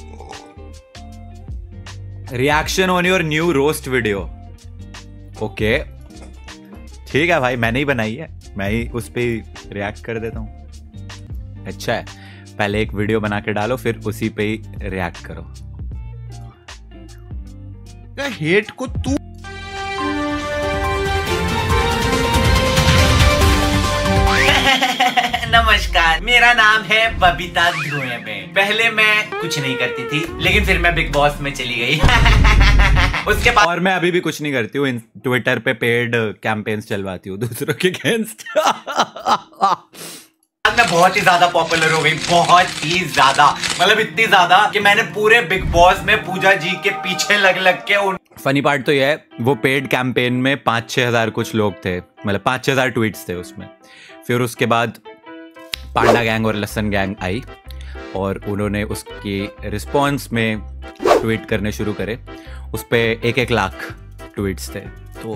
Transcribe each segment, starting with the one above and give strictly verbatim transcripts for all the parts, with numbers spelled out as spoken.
Reaction on your new roast video. Okay ठीक है भाई, मैंने ही बनाई है, मैं ही उस पर रिएक्ट कर देता हूँ। अच्छा है, पहले एक वीडियो बना के डालो, फिर उसी पे ही रिएक्ट करो। हेट को तू नमस्कार, मेरा नाम है बबीता धुएं में। पहले मैं कुछ नहीं करती थी, लेकिन फिर मैं बिग बॉस में चली गई। उसके बाद और मैं अभी भी कुछ नहीं करती हूँ, ट्विटर पे पेड कैंपेन्स चलवाती हूँ दूसरों के अगेंस्ट। मैं बहुत ही ज्यादा पॉपुलर हो गई, बहुत ही ज्यादा, मतलब इतनी ज्यादा कि मैंने पूरे बिग बॉस में पूजा जी के पीछे लग लग के उन... फनी पार्ट तो ये है, वो पेड कैंपेन में पाँच छः हजार कुछ लोग थे, मतलब पाँच छः हजार ट्वीट्स थे उसमें। फिर उसके बाद पांडा गैंग और लसन गैंग आई और उन्होंने उसकी रिस्पॉन्स में ट्वीट करने शुरू करे। उस पे एक एक लाख ट्वीट्स थे। तो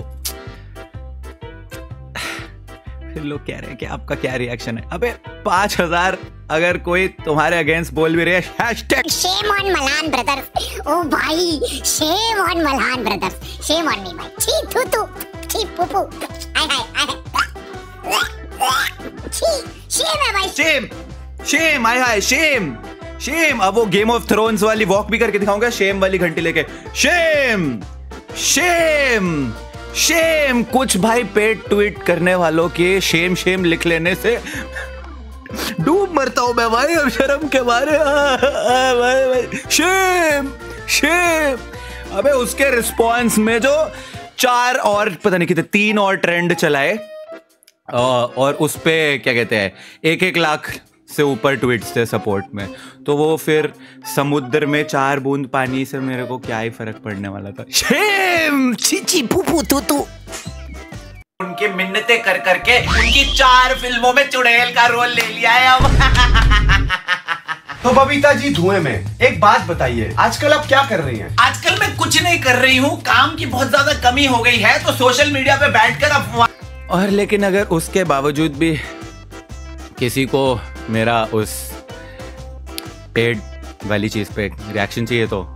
फिर लोग कह रहे हैं कि आपका क्या रिएक्शन है। अबे पांच हजार अगर कोई तुम्हारे अगेंस्ट बोल भी रहे हैं, hashtag shame on Malhan brothers. Oh भाई, shame on Malhan brothers, shame on me भाई। छी थू थू, छी पुपू, हाय हाय हाय, छी शेम है भाई, शेम शेम हाय हाय शेम शेम। अब वो गेम ऑफ थ्रोन्स वाली वॉक भी करके दिखाऊंगा, शेम वाली घंटी लेके, शेम शेम शेम। कुछ भाई पेड ट्वीट करने वालों के शेम शेम लिख लेने से डूब मरता हूं मैं भाई अब शर्म के मारे। भाई भाई शेम शेम। अबे उसके रिस्पॉन्स में जो चार और पता नहीं कितने तीन और ट्रेंड चलाए और उस पे क्या कहते हैं एक एक लाख से ऊपर ट्वीट्स थे सपोर्ट में। तो वो फिर समुद्र में चार बूंद पानी से मेरे को क्या ही फर्क पड़ने वाला था। शेम चीची पुपू तू तू। उनकी मिन्नतें कर करके उनकी चार फिल्मों में चुड़ैल का रोल ले लिया है अब। तो बबीता जी धुएं में एक बात बताइए, आजकल आप क्या कर रही हैं? आजकल मैं कुछ नहीं कर रही हूँ, काम की बहुत ज्यादा कमी हो गई है, तो सोशल मीडिया पे बैठकर अफवाह। और लेकिन अगर उसके बावजूद भी किसी को मेरा उस पेड वाली चीज पे रिएक्शन चाहिए तो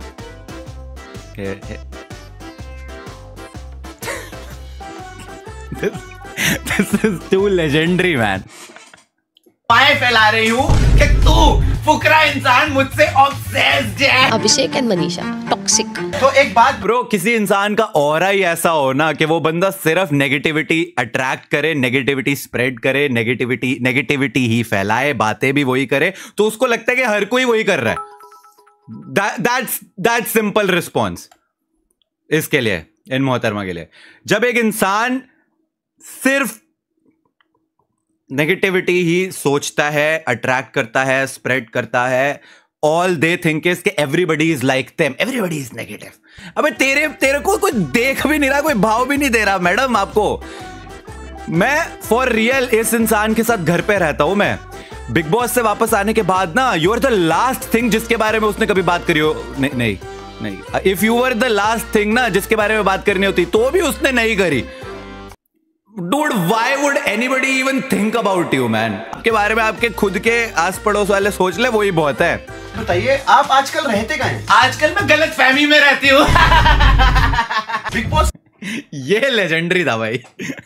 this is too legendary man. मैं फैला रही हूँ कि तू फुकरा इंसान मुझसे ऑब्सेस्ड है। Abhishek and Manisha toxic. तो एक बात ब्रो, किसी इंसान का ऑरा ही ऐसा हो ना कि वो बंदा सिर्फ नेगेटिविटी अट्रैक्ट करे, नेगेटिविटी स्प्रेड करे, नेगेटिविटी नेगेटिविटी ही फैलाए, बातें भी वही करे, तो उसको लगता है कि हर कोई वही कर रहा है। दैट्स दैट्स सिंपल रिस्पॉन्स इसके लिए, इन मोहतरमा के लिए। जब एक इंसान सिर्फ नेगेटिविटी ही सोचता है, अट्रैक्ट करता है, स्प्रेड करता है, ऑल दे थिंक इज कि everybody is like them, everybody is negative. अबे तेरे तेरे को कोई देख भी नहीं रहा, कोई भाव भी नहीं दे रहा मैडम आपको। मैं फॉर रियल इस इंसान के साथ घर पे रहता हूं। मैं बिग बॉस से वापस आने के बाद ना, you are the last thing जिसके बारे में उसने कभी बात करी हो। नहीं नहीं नहीं, if you are the last thing ना जिसके बारे में बात करनी होती, तो भी उसने नहीं करी। Dude, why would anybody even think about you, man? आपके बारे में आपके खुद के आस पड़ोस वाले सोच ले, वही बहुत है। बताइए, आप आजकल रहते कहाँ हैं? आजकल मैं गलत फहमी में रहती हूँ। बिग बॉस ये लेजेंडरी था भाई।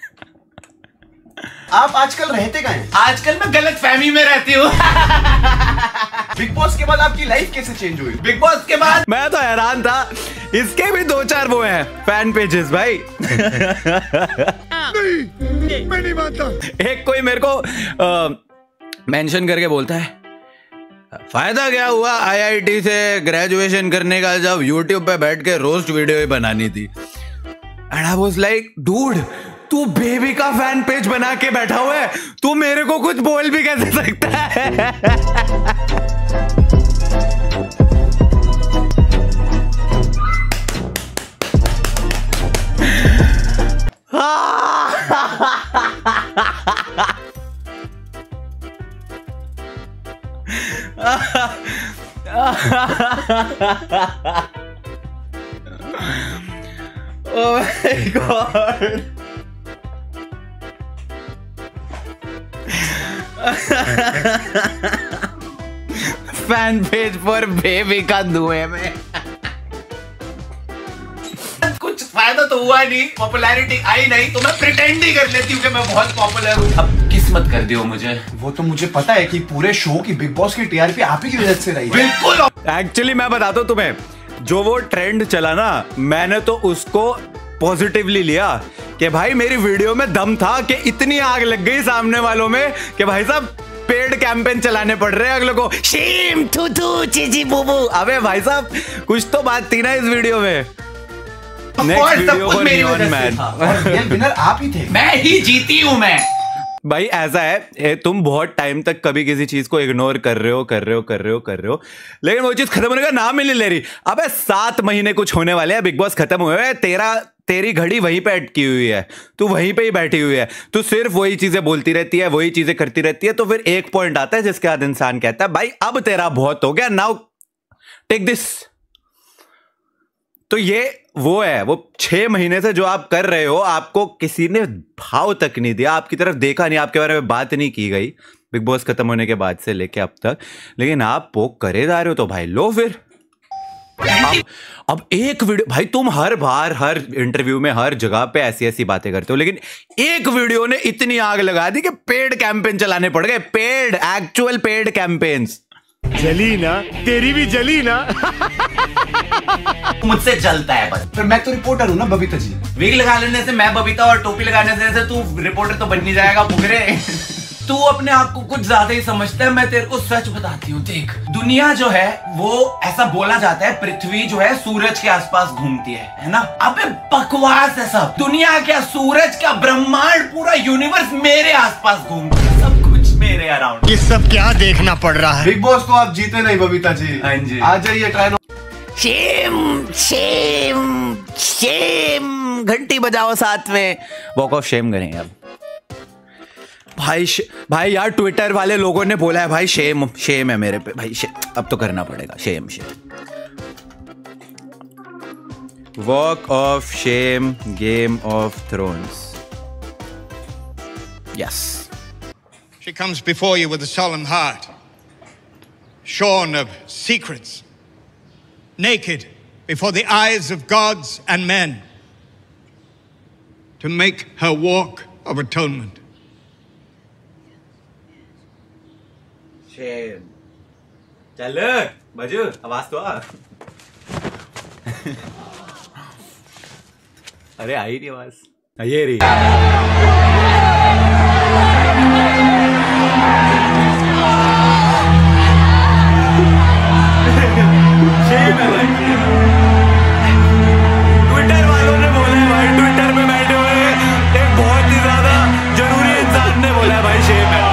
आप आजकल रहते कहाँ हैं? आजकल मैं गलत फहमी में रहती हूँ। बिग बॉस के बाद आपकी लाइफ कैसे चेंज हुई? बिग बॉस के बाद मैं तो हैरान था, इसके भी दो चार वो हैं फैन पेजेस भाई। नहीं, मैं नहीं मानता। एक कोई मेरे को मेंशन करके बोलता है, फायदा क्या हुआ आईआईटी से ग्रेजुएशन करने का जब यूट्यूब पे बैठ के रोस्ट वीडियो ही बनानी थी। And I was like, dude तू बेबी का फैन पेज बना के बैठा हुआ है, तू मेरे को कुछ बोल भी कैसे सकता है? Oh my God. Fan page पर बेबी का धुएं में। कुछ फायदा तो हुआ नहीं, पॉपुलैरिटी आई नहीं, तो मैं प्रिटेंड ही कर लेती हूँ कि मैं बहुत पॉपुलर हूँ। अब किस्मत कर दियो मुझे। वो तो मुझे पता है कि पूरे शो की बिग बॉस की टीआरपी आप ही की वजह से रही है। बिल्कुल। एक्चुअली मैं बताता हूँ तुम्हें, जो वो ट्रेंड चला ना, मैंने तो उसको पॉजिटिवली लिया कि भाई मेरी वीडियो में दम था कि इतनी आग लग गई सामने वालों में कि भाई साहब पेड कैंपेन चलाने पड़ रहे हैं अगले को। शेम थू थू चीची बूबू। अबे भाई साहब कुछ तो बात थी ना इस वीडियो में। Next video for neon man. Winner आप ही थे। मैं ही जीती हूँ मैं। भाई ऐसा है, तुम बहुत टाइम तक कभी किसी चीज को इग्नोर कर रहे हो कर रहे हो कर रहे हो कर रहे हो लेकिन वो चीज खत्म होने का नाम ही नहीं ले रही। अबे सात महीने कुछ होने वाले हैं, बिग बॉस खत्म हुए हैं, तेरा तेरी घड़ी वहीं पे अटकी हुई है, तू वहीं पे ही बैठी हुई है, तू सिर्फ वही चीजें बोलती रहती है, वही चीजें करती रहती है। तो फिर एक पॉइंट आता है जिसके बाद इंसान कहता है भाई अब तेरा बहुत हो गया, नाउ टेक दिस। तो ये वो है, वो छह महीने से जो आप कर रहे हो, आपको किसी ने भाव तक नहीं दिया, आपकी तरफ देखा नहीं, आपके बारे में बात नहीं की गई बिग बॉस खत्म होने के बाद से लेके अब तक, लेकिन आप पोक करे जा रहे हो। तो भाई लो फिर। अब अब एक वीडियो, भाई तुम हर बार हर इंटरव्यू में हर जगह पे ऐसी ऐसी बातें करते हो, लेकिन एक वीडियो ने इतनी आग लगा दी कि पेड कैंपेन चलाने पड़ गए। Paid, actual paid campaigns. जली ना, तेरी भी जली ना। मुझसे जलता है बस। पर मैं तो रिपोर्टर हूँ ना बबीता जी। विग लगा लेने से मैं बबीता और टोपी लगाने से तू रिपोर्टर तो बन नहीं जाएगा बुगरे। तू अपने आप को कुछ ज्यादा ही समझता है। मैं तेरे को सच बताती हूँ, देख दुनिया जो है वो ऐसा बोला जाता है, पृथ्वी जो है सूरज के आसपास घूमती है, है ना? अबे बकवास है सब। दुनिया क्या, सूरज क्या, ब्रह्मांड, पूरा यूनिवर्स मेरे आसपास घूमता है, सब कुछ मेरे अराउंड। ये सब क्या देखना पड़ रहा है? बिग बॉस को आप जीते नहीं बबीता जी। हाँ जी। आ जाइए ट्राई। शेम शेम शेम, घंटी बजाओ साथ में, वॉक ऑफ शेम करेंगे अब। भाई भाई यार ट्विटर वाले लोगों ने बोला है भाई शेम शेम है मेरे पे भाई, अब तो करना पड़ेगा shame shame. Walk of shame, Game of Thrones. Yes. She comes before you with a solemn heart, shorn of secrets, naked before the eyes of gods and men, to make her walk of atonement. Shame. चल बजू, आवाज तो आ। अरे आई नहीं आवाज, ये रही। Shem है भाई। ट्विटर वालों ने बोला है भाई, ट्विटर में बैठे हुए एक बहुत ही ज्यादा जरूरी इंसान ने बोला है भाई शेम है।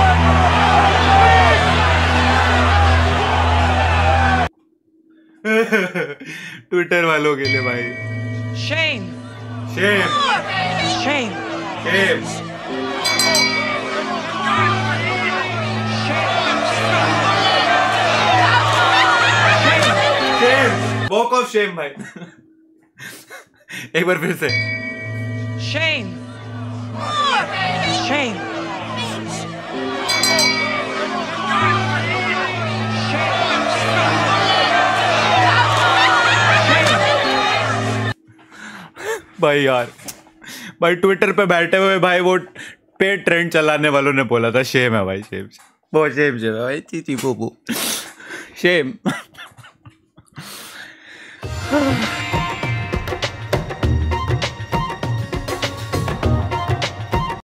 ट्विटर वालों के लिए भाई Shame. Shame Shame. Shame shame, walk of shame भाई। एक बार फिर से। Shame. Shame. भाई यार, भाई ट्विटर पे बैठे हुए भाई वो पे ट्रेंड चलाने वालों ने बोला था शेम है भाई, शेम बहुत शेम शेम है भाई, चीची पोपू शेम।